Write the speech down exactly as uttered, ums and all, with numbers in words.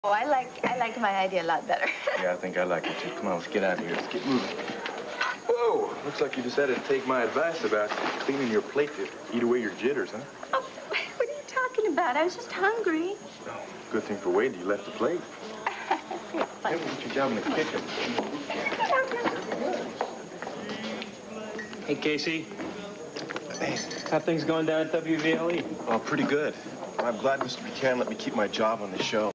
Oh, I like I like my idea a lot better. Yeah, I think I like it too. Come on, let's get out of here. Let's get moving. Whoa, looks like you decided to take my advice about cleaning your plate to eat away your jitters, huh? Oh, what are you talking about? I was just hungry. Oh, good thing for Wade you left the plate. Hey, what's your job in the kitchen? Hey, Casey. Hey, how things going down at W V L E? Oh, pretty good. I'm glad Mister Buchanan let me keep my job on the show.